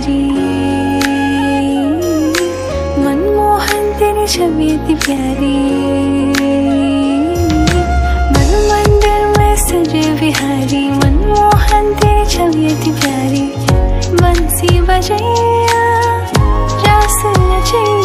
प्यारी, मनमोहन तेरी छवि इतनी प्यारी, मन मंदिर में सजे विहारी, मनमोहन तेरी छवि इतनी प्यारी, बंसी बजैया रास नचैया।